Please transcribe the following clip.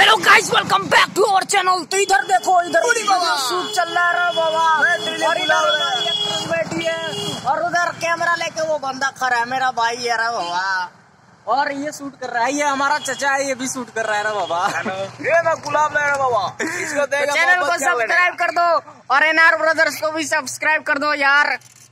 Hello guys, welcome back to our channel. तो इधर देखो, इधर शूट चल रहा है बाबा, और इधर बैठी है और उधर कैमरा लेके वो बंदा खड़ा है, मेरा भाई है रे बाबा। और ये शूट कर रहा है, ये हमारा चचा है, ये भी शूट कर रहा है रे बाबा। ये मैं गुलाब ले रहा बाबा, इसको देगा। चैनल को सब्सक्राइब कर दो और एनआर ब्रदर्स को भी सब्सक्राइब कर दो यार।